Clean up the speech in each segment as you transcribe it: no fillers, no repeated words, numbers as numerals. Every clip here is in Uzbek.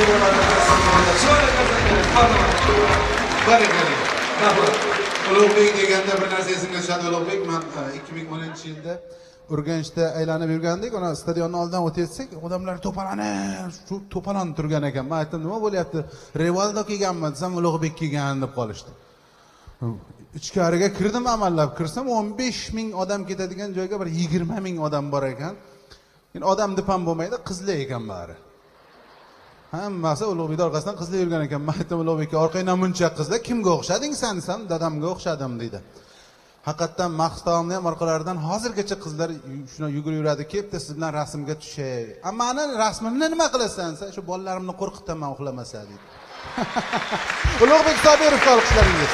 Ulug'bek deganda bir narsa esimga tushadi. Ulug'bek, men 2010-yilda Urganchda aylanib yurgandik, ona stadionning oldidan o'tsak, odamlar to'palanib turgan ekan. Men aytdim, nima bo'lyapti? Rivaldo kelganmi desam, Ulug'bek kelgan deb qolishdi. Ichkariga kirdim, amallab kirsam 15 ming odam ketadigan joyga bir 20 ming odam bor ekan. Endi odam deb ham bo'lmaydi, qizlar ekan bari. Hammasi Ulug'bekning orqasidan qizlar yurgan ekan. Men aytdim Ulug'bekka, orqangdan muncha qizlar, kimga o'xshading sen? Desam, dadamga o'xshadim dedi. Haqiqatan Maxsus taomni ham orqalaridan hozirgacha qizlar shuna yugurib yuradi, kelibdi siz bilan rasmga tushay. Meni rasmimni nima qilasan? Sen shu bolalarimni qo'rqitaman uxlamasa dedi. Ulug'bek Sobirov, olqishlaringiz.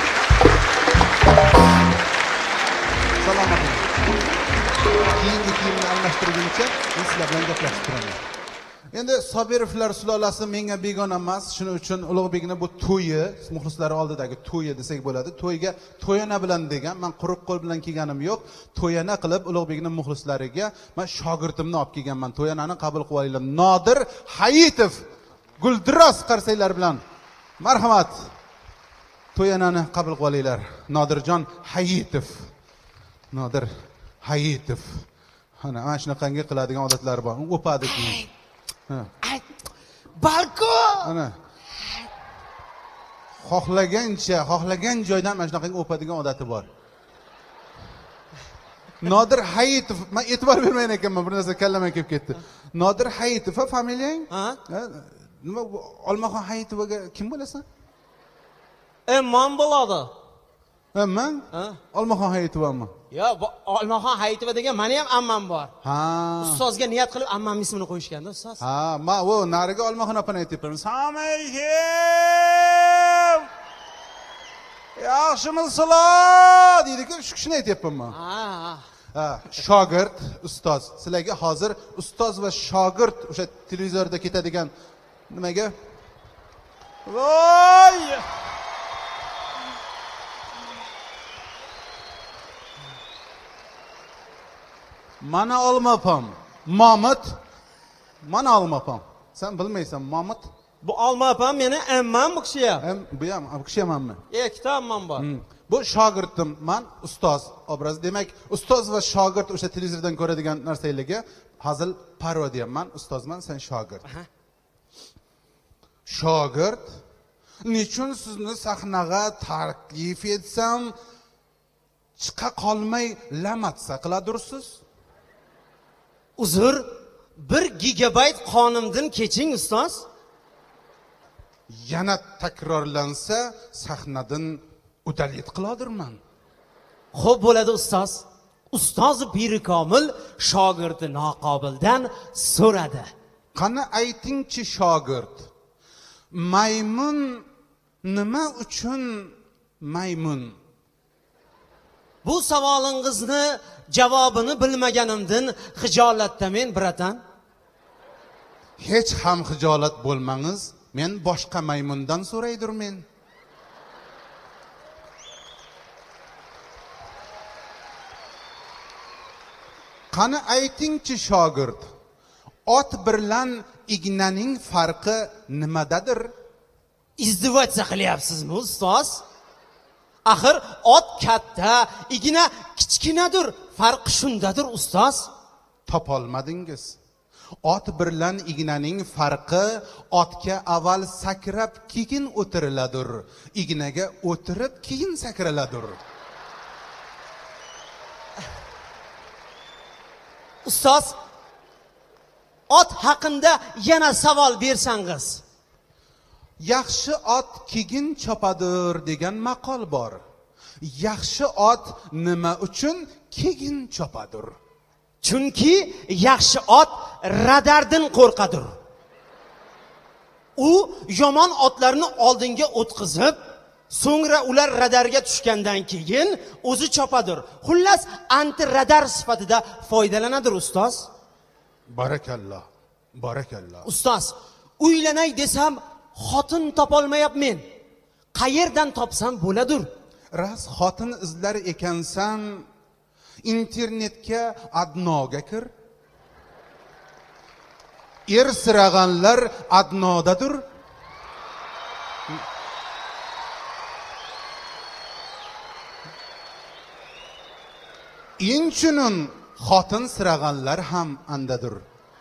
Salomat bo'ling. Keyingi kiyimni almashtirguncha men sizlar bilan gaplashib turaman. Endi Sobirovlar sulolasi menga begona emas. Shuning uchun Ulug'bekning bu to'yi, muxlislari oldidagi to'yi desak bo'ladi. To'yiga to'yana bilan degan, men quruq qo'l bilan kelganim yo'q. To'yana qilib Ulug'bekning muxlislariga men shogirdimni olib kelganman. To'yanani qabul qilib olinglar. Nodir Hayitov, guldiroz qarsanglar bilan. Marhamat. To'yanani qabul qilib olinglar. Nodirjon Hayitov. Nodir Hayitov. Ana shunaqangi qiladigan odatlari bor. O'padi keyin. Balko! Ana. Xohlagan joydan mana shunaqangi o'padigan odati bor. Nodir Hayitov, men e'tibor bermagan ekanman, bir narsa kallamga kelib ketdi. Nodir Hayitov, familiyang? Ha? Nima Olmaxon Hayitovga kim bo'lasan? Man bo'ladi. Men? Olmaxon Hayitovmi? Yo, Olmaxon Hayitova degan meni ham ammam bor. Ha. Ustozga niyat qilib ammam ismini qo'yishganda, ustoz. Ha, men u nariga Olmaxon opani aytibman. Assalomu yaxshimisizlar deydi-ku, shu kishini aytibman men. Ha, shogird, ustoz. Sizlarga hozir ustoz va shogird o'sha televizorda ketadigan nimaga? Voy! Mana olmapam. Mamut. Mana olmapam. Sen bilmaysan, Mamut. Bu olmapam meni ammam bu kishi ham. Bu kishi hammi? Ikkita ammam bor. Bu shogirdim, men ustoz obrazi. Demak, ustoz va shogird o'sha televizordan ko'radigan narsalarga hazil parodiya. Men ustozman, sen shogird. Shogird? Nechun sizni sahnaga taklif etsam, chiqa qolmay lamatsa qiladursiz? Uzr, 1 gigabayt qonimdan keching ustoz. Yana takrorlansa sahnadan udalit qiladirman. Xo'p bo'ladi ustoz. Ustoz Piri Komil shogirdi Noqobildan so'radi. Qani aytingchi shogird, maymun nima uchun maymun? Bu savolingizni javobini bilmaganimdan xijolatdamen biratan. Hech ham xijolat bo'lmangiz, men boshqa maymundan so'raydirmen. Qani aytingchi shogird, ot bilan ignaning farqi nimadadir? Izdivatsiya qilyapsizmi ustoz? Axir ot katta, igna kichkinadir. Farqi shundadir ustoz. Topolmadingiz. Ot bilan ignaning farqi otga avval sakrab keyin o'tiriladir. Ignaga o'tirib keyin sakraladir. Ustoz, ot haqida yana savol bersangiz. Yaxshi ot keyin chopadir degan maqol bor. Yaxshi ot nima uchun keyin chopadir? Chunki yaxshi ot radardan qo'rqadir. U yomon otlarni oldinga o'tkazib, so'ngra ular radarga tushgandan keyin o'zi chopadir. Xullas, anti-radar sifatida foydalanadir ustoz. Barakalloh. Barakalloh. Ustoz, uylanay desam xotin topolmayapman. Qayerdan topsam bo'ladir? Ras xotin izlar ekansan, internetga adnoga kir. sırağanlar adnodadır. İnçünün xotin sırağanlar ham andadır.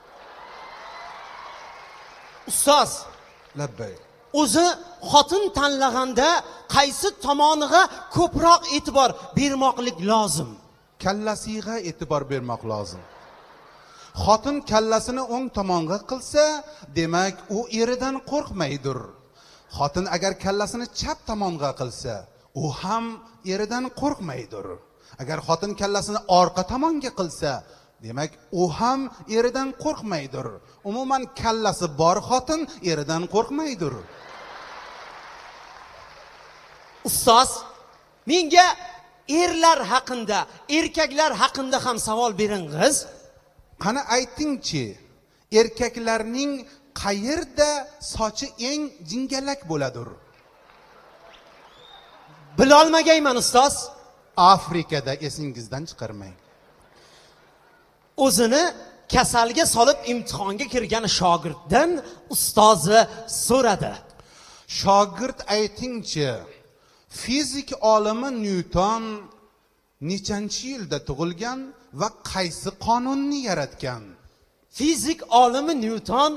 Ustoz, Labbay. o'zi xotin tanlaganda qaysi tomoniga ko'proq e'tibor bermoqlik lozim? Kallasiga e'tibor bermoq lozim. Xotin kallasini o'ng tomonga qilsa, demak u eridan qo'rqmaydir. Xotin agar kallasini chap tomonga qilsa, u ham eridan qo'rqmaydir. Agar xotin kallasini orqa tomonga qilsa, demak u ham eridan qo'rqmaydir. Umuman kallasi bor xotin eridan qo'rqmaydir. Ustoz, menga erlar haqida, erkaklar haqida ham savol beringiz. Qani aytingchi, erkaklarning qayerda sochi eng jingalak bo'ladir? Bilolmagayman ustoz. Afrikada, esingizdan chiqarmang. O'zini kasalga solib imtihonga kirgan shogirddan ustozi so'radi. Shogird aytingchi, fizik olimi Newton nechanchi yilda tug'ilgan va qaysi qonunni yaratgan? Fizik olimi Newton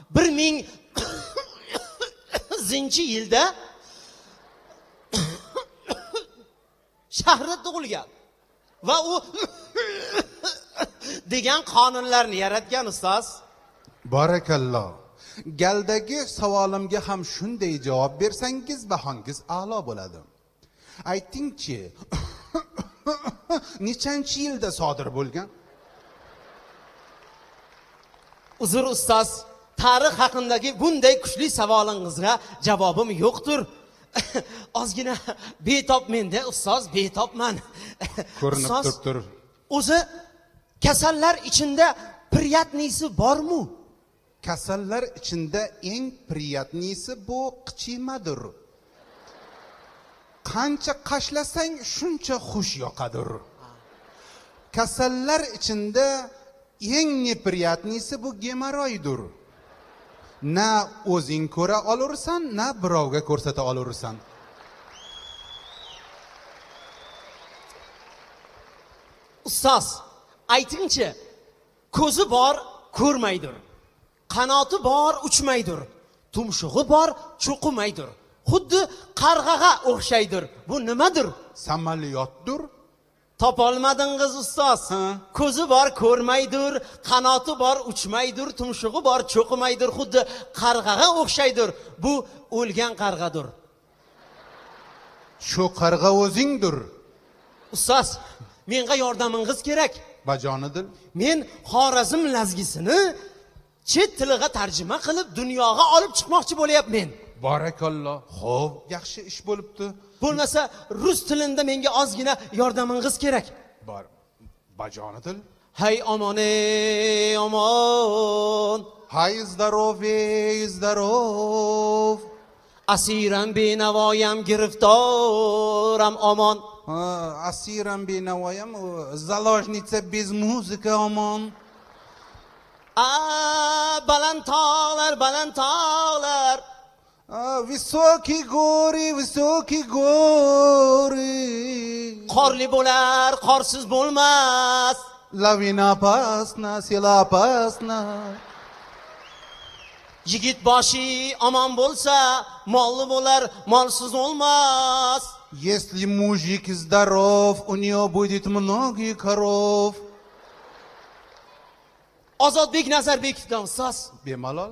1000-yilda shahrida tug'ilgan va u degan qonunlarni yaratgan ustoz. Barakalloh. Galdagi savolimga ham shunday javob bersangiz bahongiz a'lo bo'ladi. Aytingchi, nechanchi yilda sodir bo'lgan? Uzr ustoz, tarix haqidagi bunday kuchli savolingizga javobim yo'qdir. Ozgina betob menda ustoz, betobman. Ko'rinib turibdir. O'zi kasallar ichida priyatnisi bormi? Kasallar ichida eng priyatnisi bu qichimadir. Qancha qashlasang shuncha xush yoqadir. Kasallar ichida eng nepriyatnisi bu gemoroydir. Na o'zing ko'ra olursan, na birovga ko'rsata olursan. Ustoz, aytingchi, ko'zi bor ko'rmaydir, qanoti bor uchmaydir, tumshug'i bor cho'qimaydir, xuddi qarg'aga o'xshaydir. Bu nimadir? Samolyotdir. Topolmadingiz ustoz. Ko'zi bor ko'rmaydir, qanoti bor uchmaydir, tumshug'i bor cho'qimaydir, xuddi qarg'aga o'xshaydir. Bu o'lgan qarg'adir. Shu qarg'a o'zingdir. Ustoz, menga yordamingiz kerak. Bajonidir. Men Xorazm lazgisini chet tiliga tarjima qilib dunyoga olib chiqmoqchi bo'layapman. Barakalloh. Xo'p, yaxshi ish bo'libdi. Bo'lmasa rus tilida menga ozgina yordamingiz kerak. Bor. Bajonidir. Hay omon-ey omon. Hay zdarov-ey zdarov. Asiram benavoyam giriftoram omon. Asiram benavoyam, zaложница без muzika omon. Baland tog'lar, baland tog'lar. Высокие горы, высокие горы. Qorli bo'lar, qorsiz bo'lmas. Lavina opasna, sela opasna. Yigit boshi omon bo'lsa, molli bo'lar, molsiz olmas. Если мужик здоров, у него будет много коров. Ozodbek Nazarbekovdan ustoz. Bemalol.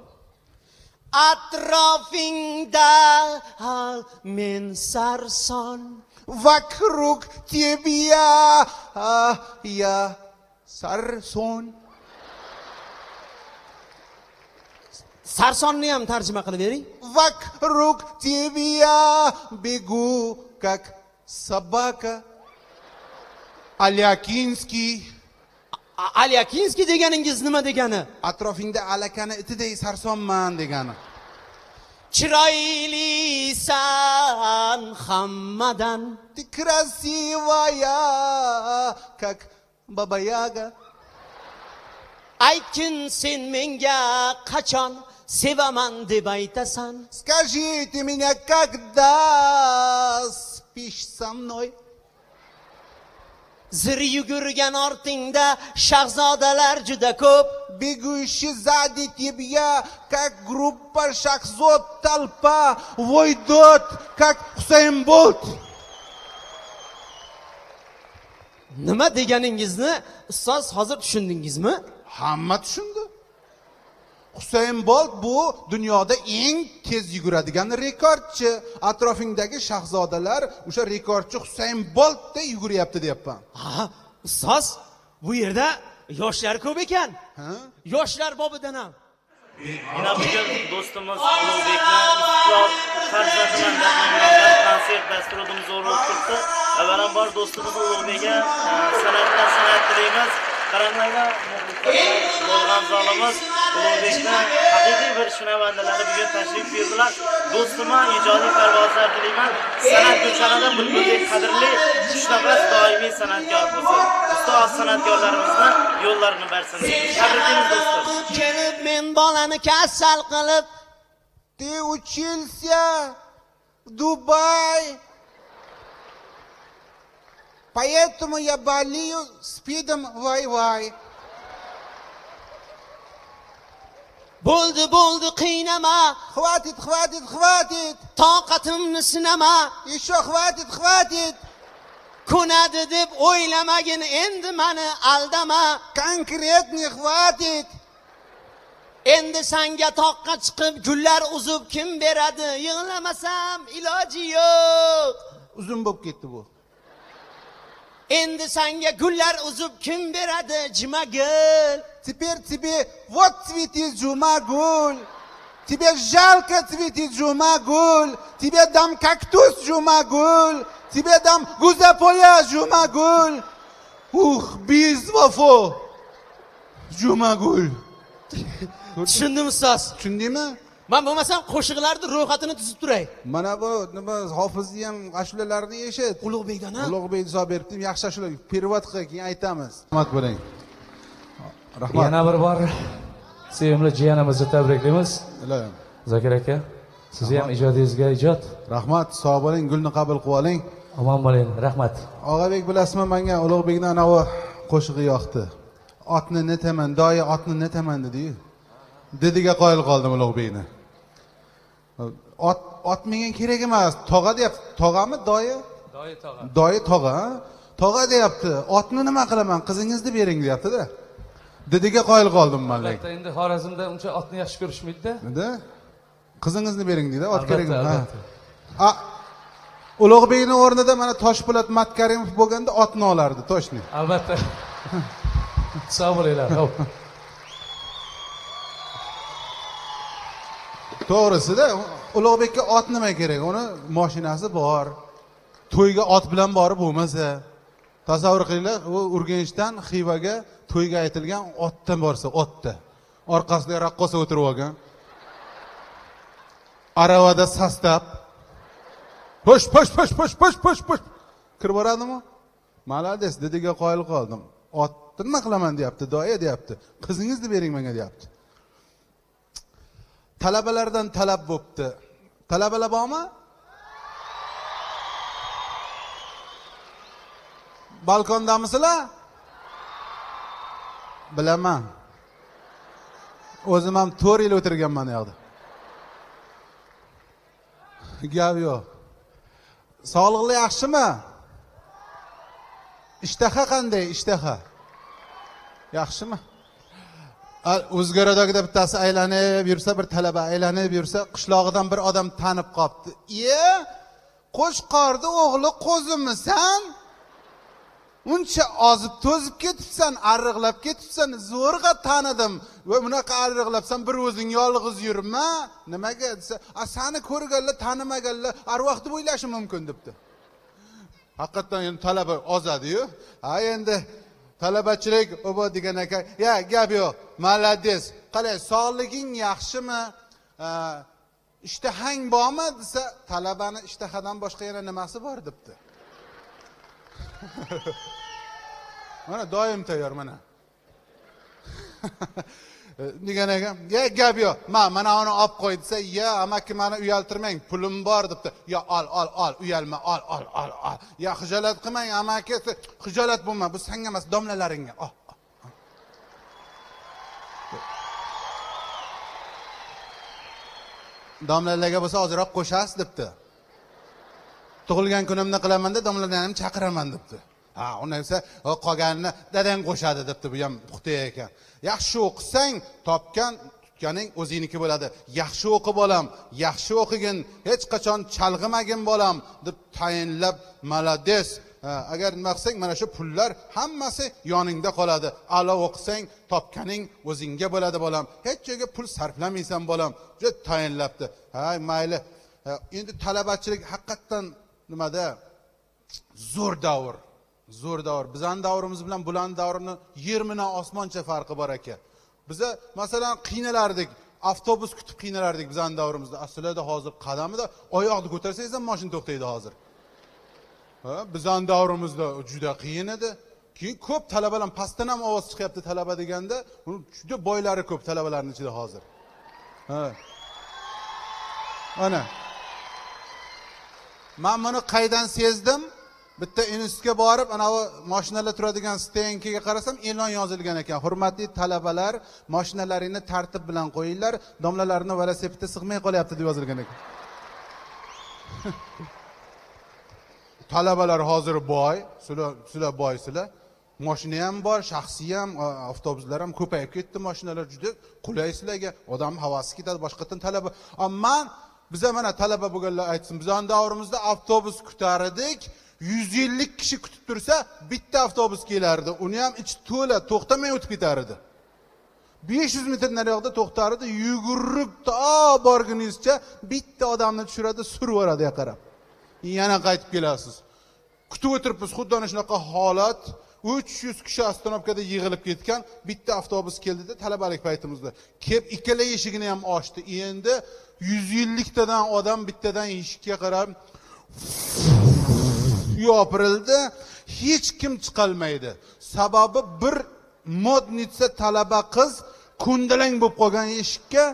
Atrofingda men sarson. Вокруг тебя я sarson. Sarsonni ham tarjima qilib bering. Вокруг тебя бегу как собака. Alyakinskiy. Alyakinskiy deganingiz nima degani? Atrofingda alakani itiday sarsonman degani. Chiroylisan hammadan. Ты красивая, как Baba Yaga. aytgin sen menga qachon sevaman deb aytasan. Скажите мне, когда спишь со mной? Zir yugurgan ortingda shahzodalar juda ko'p. Бегущий сзади тебя, как группа Шахзод, толпа, войдет, как Хусейн Болт. Nima deganingizni ustoz hozir tushundingizmi? Hamma tushundi. Husayn Bolt bu dunyoda eng tez yuguradigan rekordchi. Atrofingdagi shahzodalar o'sha rekordchi Husayn Boltda yuguryapti deyapman. Ha, ustoz, bu yerda yoshlar ko'p ekan. Ha? Yoshlar bobidan ham. Yana bugun do'stimiz Ulug'bekni Istiqlol farzandi bilan dafnlangan konsert dasturimiz o'rib turibdi. Avvalambor do'stimiz Ulug'bekga san'atdan san'at tilaymiz. Qaranglar, bo'lgan zolimiz Ulug'bekni haqiqiy bir shunavandalari bugun tashrif buyurdilar. Do'stima ijodiy parvozlar tilayman. San'at gulshanida bulbuldek qadrli xushnafas doimiy san'atkor bo'lsin. Ustoz san'atkorlarimizni yo'llarini bersin. Tabriklaymiz do'stlar. Kelib men bolani kasal qilib, Ты учился в Дубае, поэтому я болею спидом вай-вай. bo'ldi qiynama, Хватит, хватит, хватит. toqatimni sinama. Еще хватит, хватит. Ko'nadi deb o'ylamagin, endi meni aldama. Конкретный хватит. Endi senga toqqa chiqib gullar uzib kim beradi? Yig'lamasam iloji yo'q. Uzun bo'lib ketdi bu. Endi senga gullar uzib kim beradi? Jimagul. Теперь тебе вот цветет Джумагуль. Тебе жалко цветет Джумагуль. Тебе дам кактус Джумагуль. Тебе дам гузаполя Джумагуль. Ух, без вафо. Джумагуль. Tushundim ustoz. Tushundingmi? Men bo'lmasam qo'shiqlarning ro'yxatini tuzib turay. Mana bu nima hofizni ham ashulalarni eshit. Ulug'bekdan ham. Ulug'bek javob beribdi. Yaxshi ashula perevod qilib keyin aytamiz. Rahmat bo'ling. Rahmat. Yana bir bor sevimli jiyanimizni tabriklaymiz. Ilohim. Zokir aka, sizni ham ijodingizga ijod. Rahmat, sog' bo'ling, gulni qabul qilib oling. Omon bo'ling. Rahmat. Og'abek bilasizmi, menga Ulug'bekning anavi qo'shig'i yoqdi. Otni netaman, doya otni netaman dedi-yu. Dediga qoyil qoldim Ulug'bekni. Ot menga kerak emas. Tog'a deyapti. Tog'ami, doya? Doya tog'a. Doya tog'a, ha? Tog'a deyapti. Otni nima qilaman? Qizingizni bering deyapti-da. Dediga qoyil qoldim men. Albatta, endi Xorazmda uncha otni yaxshi ko'rishmaydi-da. Endi qizingizni bering deydi. Ot kerak emas. Albatta. A Ulug'bekning o'rnida mana Toshpo'lat Matkarimov bo'lganda otni olardi, toshni. Albatta. Sog' bo'linglar. Xo'p. To'g'risida Ulug'bekka ot nima kerak? Uni mashinasi bor. To'yga ot bilan borib bo'lmasa, tasavvur qilinglar, u Urganchdan Xivaga to'yga aytilgan otdan borsa, otda. Orqasida raqqosa o'tirib olgan. Aravada sastab. Posh. Kirib boradimi? Malades, dediga qoyil qoldim. Otni nima qilaman deyapti, doya deyapti. Qizingizni bering menga deyapti. Talabalardan talab bo'pti. Talabalar bormi? Balkondamisizlar? Bilaman. O'zim ham 4 yil o'tirganman bu yerda. Gap yo'q. Sog'liqli yaxshimi? Ishtaha qanday? Ishtaha. Yaxshimi? O'zgaradagida bittasi aylanib yursa, bir talaba aylanib yursa, qishlog'idan bir odam tanib qopti. "Iye, Qo'shqorda o'g'li qo'zimisan? Uncha ozib to'zib ketibsan, arriqlab ketibsan, zo'rg'a tanidim. Va bunaqa arriqlabsan, bir o'zing yolg'iz yurma." Nimaga desa, "Seni ko'rganlar, tanimaganlar arvohni bo'ylashi mumkin" debdi. Haqiqatan endi talaba ozadi-yu. Ha endi talabachilik obo degan ekan, "Ya, gap yo'q. Malades. Qalay, sog'liging yaxshimi? Ishtahang bormi?" desa, talabani ishtahadan boshqa yana nimasi bor debdi. Mana doim tayyor mana. degan ekan, "Ya gap yo'q. Mana uni olib qo'y" desa, "Ya, amaki meni uyaltirmang, pulim bor" debdi. "Ya al, uyalma, al. Ya xijolat qilmang, amaki, xijolat bo'lma, bu senga emas, domlalaringga. Al." Domlalarga bo'lsa ozroq qo'shasiz debdi. Tug'ilgan kunimni qilaman-da, domlalarni ham chaqiraman debdi. Ha, uni esa qolganini dadang qo'shadi debdi. Bu ham puxta ekan. Yaxshi o'qisang, topgan tutganing o'zingniki bo'ladi. Yaxshi o'qib bolam, yaxshi o'qigin, hech qachon chalg'imagin bolam deb tayinlab, malades. Agar nima qilsang, mana shu pullar hammasi yoningda qoladi. A'lo o'qisang, topganing o'zingga bo'ladi bolam. Hech joyga pul sarflamaysan bolam. Juda tayinlabdi. Hay, mayli. Endi talabachilik haqiqatan nimada zo'r davr. Zo'r davr. Bizning davrimiz bilan bularning davrini yer bilan osmoncha farqi bor ekan. Biza masalan qiynalardik, avtobus kutib qiynalardik bizning davrimizda. Aslida hozir qadamida oyoqni ko'tarsangiz ham mashina to'xtaydi hozir. Bizning davrimizda juda qiyin edi. Keyin ko'p talabalar pastdan ham ovoz chiqyapti talaba deganda, juda boylari ko'p talabalarning ichida hozir. Ana. Men buni qaydan sezdim? Bitta institutga borib, ana bu mashinalar turadigan stenkiga qarasam, e'lon yozilgan ekan. Hurmatli talabalar, mashinalaringni tartib bilan qo'yinglar, domlalarning velosipedda sig'may qolyapti deb yozilgan ekan. Talabalar hozir boy, sizlar boysizlar. Mashina ham bor, shaxsiy ham, avtobuslar ham ko'payib ketdi, mashinalar juda qulay sizlarga. Odam havasi ketadi, boshqatdan talaba. Ammo biza mana talaba bo'lganlar aytsin, bizning davrimizda avtobus kutardik. 150 kishi kutib tursa, bitta avtobus kelardi. Uni ham ichi to'la, to'xtamay o'tib ketardi. 500 metr nariyoqda to'xtardi, yugurib to borgunizcha bitta odamni tushiradi, surib yuboradi qarab. Yana qaytib kelasiz. Kutib o'tiribmiz, xuddi ana shunaqa holat. 300 kishi Astanovkada yig'ilib ketgan, bitta avtobus keldida talabalik paytimizda. Kelib ikkala eshigini ham ochdi. Endi 150 tadan odam bittadan eshikka qarab yopirildi, hech kim chiqolmaydi. Sababi bir modnitsa talaba qiz kundalang bo'lib qolgan eshikka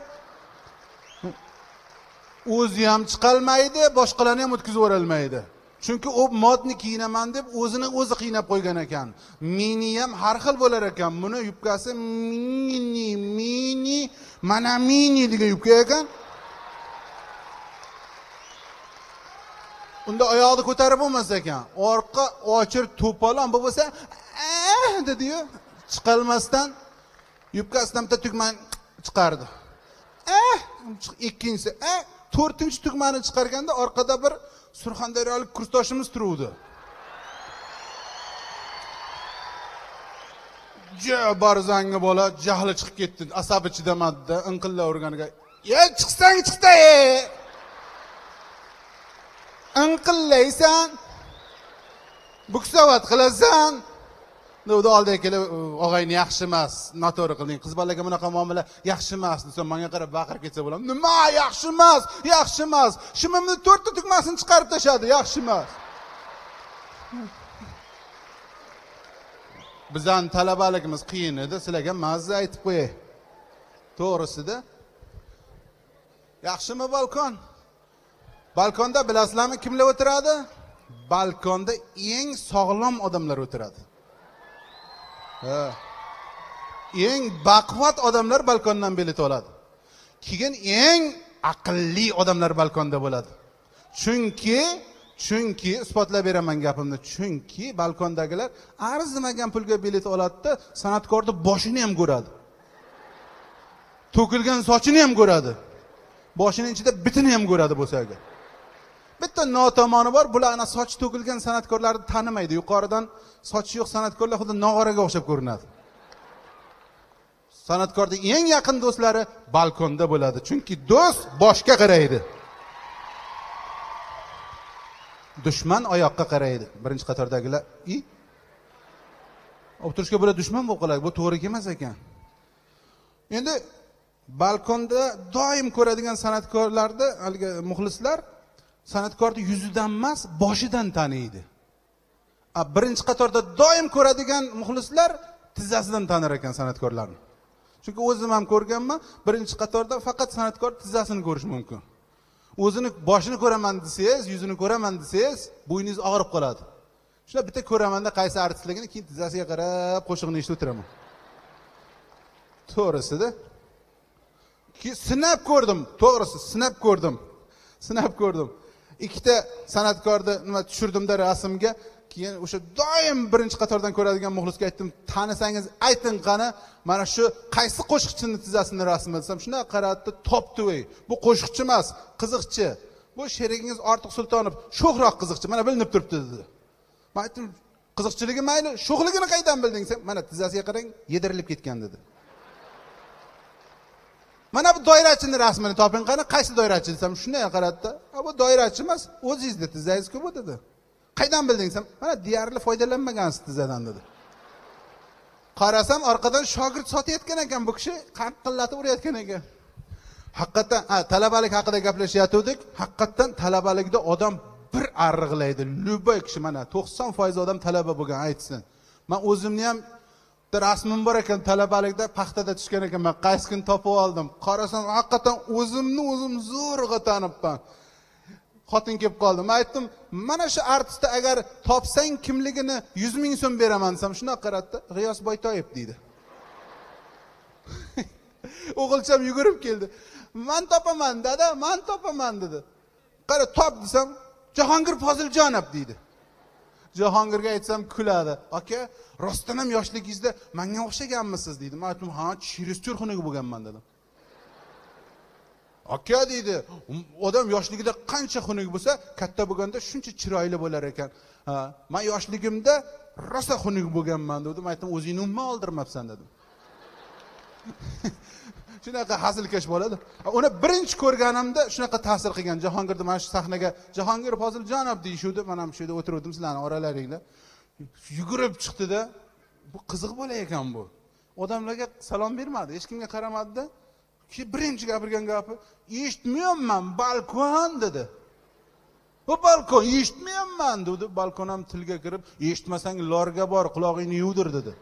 o'zi ham chiqolmaydi, boshqalarni ham o'tkazib o'ralmaydi. Chunki u modni kiyinaman deb o'zini o'zi qiynab qo'ygan ekan. Mini ham har xil bo'lar ekan. Buni yubkasi mini, mana mini degan yubka ekan. Unda oyoqni ko'tarib bo'lmas ekan. Orqa ochir to'polon bo'lsa, dedi-yu, chiqolmasdan yubkasidan bitta tugmani chiqardi. Ikkinchisi, to'rtinchi tugmani chiqarganda orqada bir surxondaryolik kursdoshimiz turuvdi. Barzangi bola jahli chiqib ketdi, asabi chidamadida, inqilla urganiga, chiqsang chiqda, inqillaysan, buksavat qilasan. Nima oldiga kelib, og'ayni yaxshi emas, noto'g'ri qilding. Qiz bolaga bunaqa muomala yaxshi emas desa, menga qarab baqirib ketsa bo'laman. Nima yaxshi emas? Yaxshi emas. Shimimni 4 ta tugmasini chiqarib tashladi, yaxshi emas. Bizning talabaligimiz qiyin edi, sizlarga mazza aytib qo'yay. To'g'risida. Yaxshimi balkon? Balkonda bilasizlarmi kimlar o'tiradi? Balkonda eng sog'lom odamlar o'tiradi. Eng baquvvat odamlar balkondan bilet oladi. Keyin eng aqlli odamlar balkonda bo'ladi. Chunki isbotlab beraman gapimni. Chunki balkondagilar arzimagan pulga bilet oladi-da, san'atkorning boshini ham ko'radi. To'kilgan sochini ham ko'radi. Boshining ichida bitini ham ko'radi bo'lsa agar. Bitta notomoni bor, bular ana soch to'kilgan san'atkorlarni tanimaydi. Yuqoridan sochi yo'q san'atkorlar xuddi nog'oraga o'xshab ko'rinadi. San'atkorning eng yaqin do'stlari balkonda bo'ladi. Chunki do'st boshga qaraydi. Dushman oyoqqa qaraydi. Birinchi qatordagilar, o'tirishga bular dushman bo'lib qoladi. Bu to'g'ri emas ekan. Endi balkonda doim ko'radigan san'atkorlarda haligi muxlislar san'atkorni yuzidan emas, boshidan taniydi. Birinchi qatorda doim ko'radigan muxlislar tizzasidan tanir ekan san'atkorlarni. Chunki o'zim ham ko'rganman, birinchi qatorda faqat san'atkor tizzasini ko'rish mumkin. O'zini boshini ko'raman desangiz, yuzini ko'raman desangiz, bo'yningiz og'rib qoladi. Shuna bitta ko'ramanda qaysi artistligini, keyin tizzasiga qarab qo'shiqni eshitib o'tiraman. To'g'risida. Sinab ko'rdim, to'g'risi sinab ko'rdim. Ikkita san'atkorni nima tushirdim-da rasmga, keyin o'sha doim birinchi qatordan ko'radigan muxlisga aytdim, tanisangiz ayting qani, mana shu qaysi qo'shiqchini tizzasini rasm desam, shuna qaratdi, topdi voy. Bu qo'shiqchi emas, qiziqchi. Bu sherigingiz Ortiq Sultonov, sho'xroq qiziqchi, mana bilinib turibdi dedi. Men aytdim, qiziqchiligi mayli, sho'xligini qaydan bilding sen? Mana tizzasiga qarang, yedirilib ketgan dedi. Mana bu doirachini rasmini toping qani, qaysi doirachi desam, shunday qaratdi. Bu doirachi emas, o'zingizda tizzangiz-ku bu dedi. Qaydan bilding sen? Mana deyarli foydalanmagansiz tizzadan dedi. Qarasam orqadan shogird sotayotgan ekan bu kishi, qanqillatib urayotgan ekan. Haqiqatan, talabalik haqida gaplashyotgandik. Haqiqatan talabalikda odam bir arrig'laydi. Luboy kishi mana 90% odam talaba bo'lgan aytsin. Men o'zimni ham rasmim bor ekan talabalikda paxtada tushgan ekan. Men qaysi kun topib oldim. Qarasam haqiqatan o'zimni o'zim zo'rg'a tanibman. Xotin kelib qoldi. Men aytdim, mana shu artistni agar topsang kimligini 100 ming so'm beraman desam, shuna qaratdi. G'iyos Boytoyev deydi. O'g'ilcham yugurib keldi. Men topaman dada, men topaman dedi. Qara top desam, Jahongir Poziljonov deydi. Jahongirga aytsam kuladi. Aka, rostdan ham yoshligingizda menga o'xshaganmisiz deydi. Men aytdim, ha, chiristyor xunuk bo'lganman dedim. Aka deydi, odam yoshligida qancha xunuk bo'lsa, katta bo'lganda shuncha chiroyli bo'lar ekan. Men yoshligimda rosa xunuk bo'lganman dedim. Men aytdim, o'zingni umuman oldirmabsan dedim. Shunaqa hazilkash bo'ladi. Uni birinchi ko'rganimda shunaqa ta'sir qilgan. Jahongirni mana shu sahnaga Jahongir Poziljonov deyishuvdi. Men ham shu yerda o'tirdim sizlarning oralaringda. Yugurib chiqdi-da, bu qiziq bo'la ekan bu. Odamlarga salom bermadi, hech kimga qaramadi-da. Ki birinchi gapirgan gapi, eshitmayapman, balkon dedi. Bu balkon eshitmayapman dedi. Balkon ham tilga kirib, eshitmasang lorga bor, quloqingni yuvdir dedi.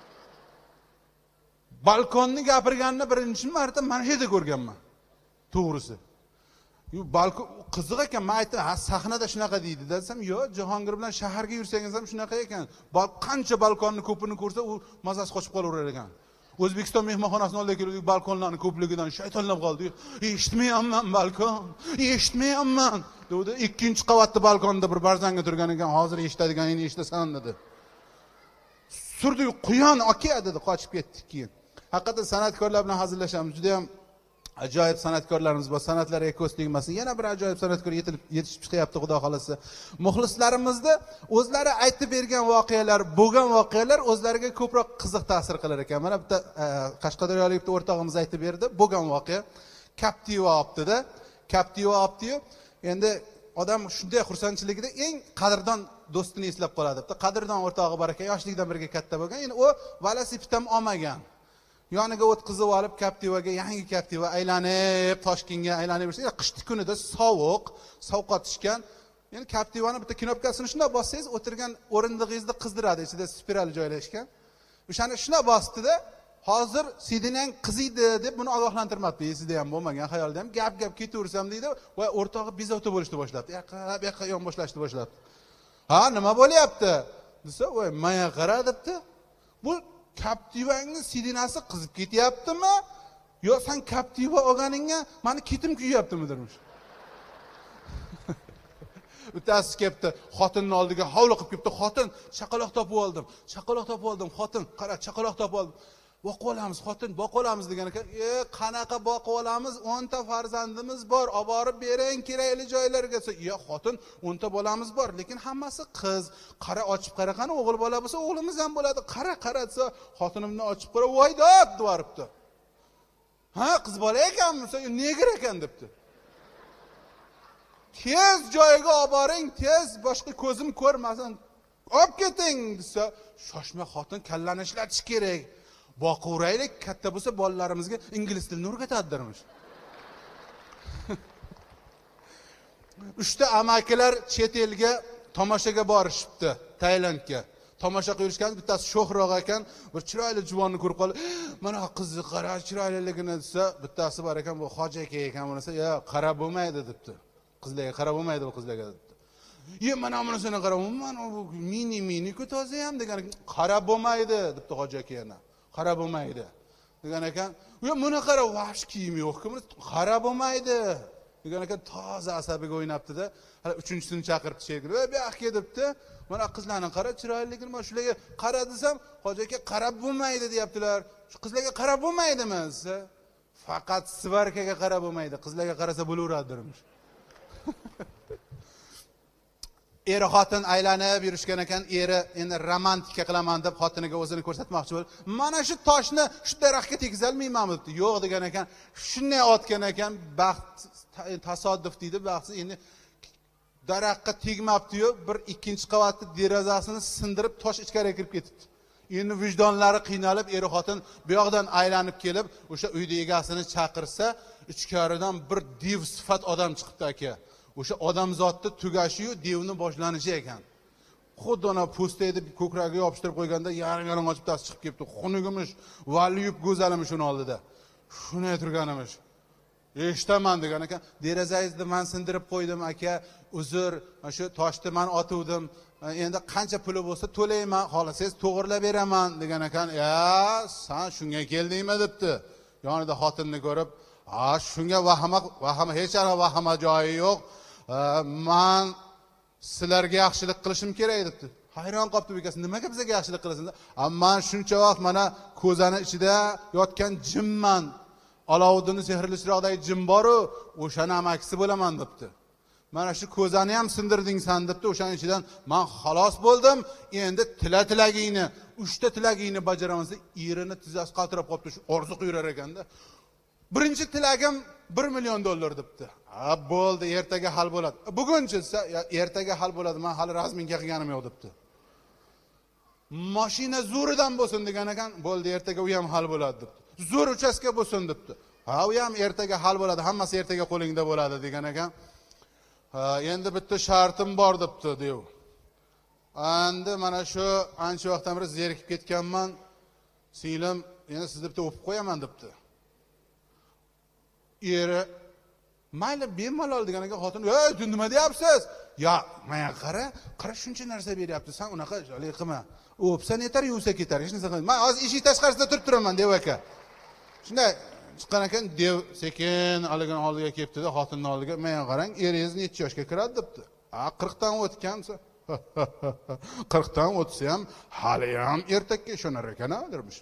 Balkonni gapirganni birinchi marta mana shu yerda ko'rganman. To'g'risi. Balkon qiziq ekan. Men aytdim, "Ha, sahnada shunaqa deydi" desam, "Yo'q, Jahongir bilan shaharga yursangiz ham shunaqa ekan. Qancha balkonni ko'pini ko'rsa, u mazasi qochib qolaverar ekan." O'zbekiston mehmonxonasining oldiga keldik, balkonlarning ko'pligidan shaytonlab qoldik. Eshitmayapman balkon, eshitmayapman dedi. Ikkinchi qavatda balkonda bir barzanga turgan ekan, hozir eshitadiganingni eshitasan dedi. Surdik, quyon aka dedi, qochib ketdik keyin. Haqiqatan san'atkorlar bilan hazillashamiz. Juda ham ajoyib san'atkorlarimiz bor. San'atlar ekos tegmasin. Yana bir ajoyib san'atkor yetishib chiqyapti, xudo xolasa. Muxlislarimizni o'zlari aytib bergan voqealar, bo'lgan voqealar o'zlariga ko'proq qiziq ta'sir qilar ekan. Mana bitta Qashqadaryolik bitta o'rtog'imiz aytib berdi, bo'lgan voqea. Captiva olibdi-da. Captiva olibdi-yu. Endi odam shunday xursandchiligida eng qadrdon do'stini eslab qoladi. Bitta qadrdon o'rtog'i bor ekan, yoshlikdan birga katta bo'lgan. Endi u velosiped ham olmagan. Yoniga o'tkazib olib Captivaga, yangi Captiva aylanib, Toshkentga aylanib yursa, qishki kunida sovuq, sovqotishgan. Ya'ni Captivani bitta knopkasini shunday bossangiz, o'tirgan o'rindig'ingizni qizdiradi, ichida spiral joylashgan. O'shani shunday bosdi-da, hozir Sidinang qiziydi deb buni ogohlantirmabdi. Esida ham bo'lmagan, xayolda ham gap ketaversam deydi va o'rtog'i bezovta bo'lishni boshlabdi. Yoqqa yon boshlashni boshlabdi. Ha, nima bo'lyapti? Desa, "Voy, menga qara" debdi. Bu Captivangni sidinasi qizib ketyaptimi? Yo sen Captiva olganingga meni ketim kuyaptimi dermish. Bittasi kelibdi, xotinning oldiga hovli qilib kelibdi. Xotin, chaqaloq topib oldim. Xotin, qara, chaqaloq topib oldim. Boqib olamiz, xotin, boqib olamiz degan ekan. Qanaqa boqib olamiz? 10 ta farzandimiz bor, olib borib bering kerakli joylarga. "Yo, xotin, 10 ta bolamiz bor, lekin hammasi qiz. Qara, ochib qara, qani o'g'il bola bo'lsa, o'g'limiz ham bo'ladi. Qara desa, xotinimni ochib qara, voy deb devoribdi. Ha, qiz bola ekanmi? Negir ekan debdi. Tez joyiga olib boring, tez, boshqa ko'zim ko'rmasin. Olib keting desa, shoshma xotin, kallani ishlatish kerak. Boqaveraylik, katta bo'lsa bolalarimizga ingliz tilini o'rgatadilarmish. 3 ta amakilar chet elga tomoshaga borishibdi, Tailandga. tomosha qilishgan, bittasi sho'xroq ekan, bir chiroyli juvonni ko'rib qolib, mana qizni qara, chiroyliligini desa, bittasi bor ekan, bu hoji aka ekan, bunisi, "Ya, qarab bo'lmaydi" debdi. Qizlarga qarab bo'lmaydi bu qizlarga debdi. "Ye, mana bunisini qarab, mana bu mini toza ham" degan, "Qarab bo'lmaydi" debdi hoji aka yana. "Qarab bo'lmaydi" degan ekan, "Yo, buni qarab, vash kiyim yo'q-ku, qarab bo'lmaydi" degan ekan, toza asabiga o'ynabdi-da, hali uchinchisini chaqirib shekilli, "Ey, bu yoqqa" debdi. "Mana qizlarni qara, chiroyligini, mana shularga qara" desam, hoji aka qarab bo'lmaydi deyaptilar. "Shu qizlarga qarab bo'lmaydimi?" desa, "Faqat svarkaga qarab bo'lmaydi, qizlarga qarasa bo'laveradidirmish." Eri xotin aylanib yurishgan ekan, eri endi romantika qilaman deb xotiniga o'zini ko'rsatmoqchi bo'lib, "Mana shu toshni shu daraxtga tegizolmaymanmi?" debdi. "Yo'q" degan ekan, shunday otgan ekan, baxt tasodif deydi, baxtsiz endi daraxtga tegmabdi-yu, bir ikkinchi qavatni derazasini sindirib tosh ichkariga kirib ketibdi. Endi vijdonlari qiynalib, eri xotin bu yoqdan aylanib kelib, o'sha uyda egasini chaqirsa, ichkaridan bir dev sifat odam chiqibdi aka. O'sha odamzotni tugashi-yu, devni boshlanishi ekan. Xuddi ona po'stayni ko'kragiga yopishtirib qo'yganda, yarim ochib tas chiqib ketdi. Xunugimish, valiyib go'zalimish uni oldida. Shunday turganimish. "Eshitaman" degan ekan, "Derazangizni men sindirib qo'ydim aka, uzr, mana shu toshni men otuvdim. Endi qancha puli bo'lsa to'layman, xohlasangiz to'g'rilab beraman" degan ekan. "Ya, sen shunga keldingmi?" debdi. Yonida xotinni ko'rib, "Ha, shunga vahima hech qanaqa vahima joyi yo'q. Men sizlarga yaxshilik qilishim kerak" debdi. Hayron qolibdi bekasi, "Nimaga bizga yaxshilik qilasizlar?" "Men shuncha vaqt mana ko'zani ichida yotgan jinman. Alovuddinni sehrli chiroqdagi jin bor-ku, o'shani amakisi bo'laman" debdi. "Mana shu ko'zani ham sindirding sen" debdi. "O'shaning ichidan men xalos bo'ldim. Endi tilagingni, 3 ta tilagingni bajaraman" desa, erini tizzasi qaltirab qolibdi, shu orzu qilar ekanda. "Birinchi tilagim $1 million" debdi. "Ha, bo'ldi, ertaga hal bo'ladi." "Bugunchi" desa, "Ertaga hal bo'ladi, men hali razminga qilganim yo'q" debdi. "Mashina zo'ridan bo'lsin" degan ekan, "Bo'ldi, ertaga u ham hal bo'ladi" debdi. "Zo'r uchastka bo'lsin" debdi. "Ha, u ham ertaga hal bo'ladi, hammasi ertaga qo'lingda bo'ladi" degan ekan. "Endi bitta shartim bor" debdi, dev. "Endi mana shu ancha vaqtdan beri zerikib ketganman. Singlim, endi sizni bitta o'pib qo'yaman" debdi. Eri, "Mayli, bemalol" degan ekan, xotin, "Ey, nima deyapsiz?" "Ya, menga qara shuncha narsa beryapti, sen unaqa jo'li qilma. O'psan yetar, yuvsa ketar, hech narsa qilma. Men hozir eshik tashqarisida turib turaman" dev aka. Shunday chiqqan ekan, dev sekin aligan oldiga kelibdi-da, xotinning oldiga, "Menga qarang, eringiz necha yoshga kiradi" debdi. "Ha, 40 dan o'tgansa." 40 dan o'tsa ham hali ham ertakka ishonar ekan-a, dermish.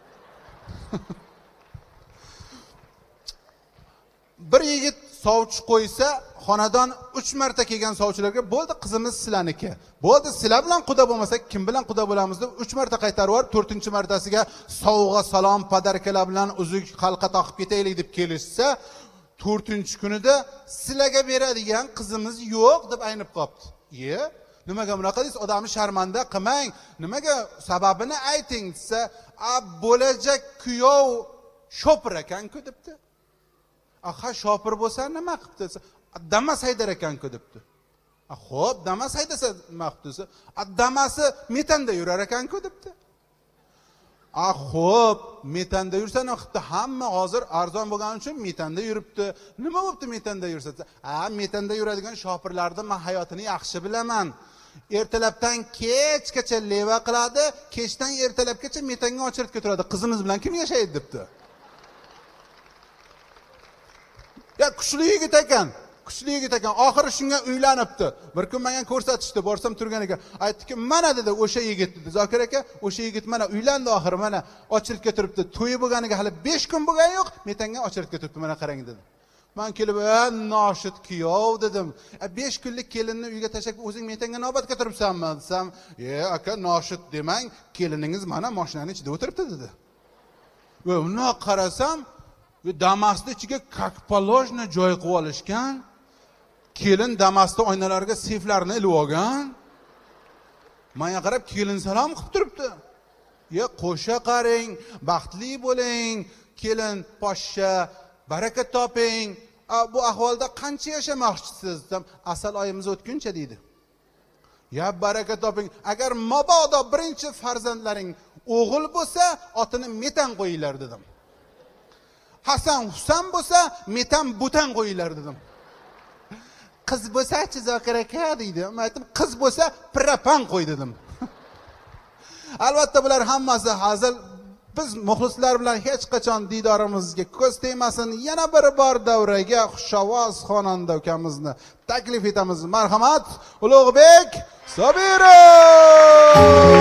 Bir yigit sovchi qo'ysa, xonadon 3 marta kelgan sovchilarga, "Bo'ldi, qizimiz sizlarniki. Bo'ldi, sizlar bilan quda bo'lmasak, kim bilan quda bo'lamiz" deb 3 marta qaytarib yuborib, 4-martasiga sovg'a, salom, padarkalar bilan uzuk, halqa taqib ketaylik deb kelishsa, 4-kunida "Sizlarga beradigan qizimiz yo'q" deb aynib qopti. "Ye, nimaga bunaqa deysiz? Odamni sharmanda qilmang. Nimaga? Sababini ayting" desa, "Bo'lajak kuyov shopir ekan-ku" debdi. "Aha, shopir bo'lsa nima qilibdi?" desa, "Damas haydar ekan-ku" debdi. "Xo'p, Damas haydasa nima qilibdi?" desa, "Damasi metanda yurar ekan-ku" debdi. "Xo'p, metanda yursa nima qilibdi? Hamma hozir arzon bo'lgani uchun metanda yuribdi. Nima bo'libdi metanda yursa?" desa, "Metanda yuradigan shopirlarni men hayotini yaxshi bilaman. Ertalabdan kechgacha leva qiladi, kechdan ertalabgacha metanga ochiritga turadi. Qizimiz bilan kim yashaydi" debdi. Ya, kuchli yigit ekan. Kuchli yigit ekan. Oxiri shunga uylanibdi. Bir kun menga ko'rsatishdi, borsam turgan ekan. Aytdiki, "Mana" dedi, "o'sha yigit" dedi. Zokir aka, "O'sha yigit mana uylandi oxiri, mana ochiritga turibdi. To'yi bo'lganiga hali 5 kun bo'lgani yo'q, metanga ochiritga turibdi, mana qarang" dedi. Men kelib, "Noshid kuyov" dedim. 5 kunlik kelinni uyga tashlab o'zing metanga navbatga turibsanmi desam, aka, noshid demang, keliningiz mana mashinaning ichida o'tiribdi" dedi. Va uni qarasam, Damasni ichiga как положено joy qilib olishgan. Kelin Damasni oynalariga seflarni ilib olgan. Menga qarab kelin salom qilib turibdi. "Qo'sha qaring, baxtli bo'ling, kelin poshsha, baraka toping. Bu ahvolda qancha yashamoqchisiz?" desam, "Asal oyimiz o'tguncha" deydi. Ya baraka toping. Agar mabodo birinchi farzandlaring o'g'il bo'lsa, otini metan qo'yinglar dedim. Hasan Husan bo'lsa, metan butan qo'yinglar dedim. Qiz bo'lsa-chi Zokir aka deydi. Men aytdim, qiz bo'lsa propan qo'y dedim. Albatta bular hammasi hazil. Biz muxlislar bilan hech qachon diydorimizga ko'z tegmasin. Yana bir bor davraga xushovoz xonanda ukamizni taklif etamiz. Marhamat, Ulug'bek Sobirov!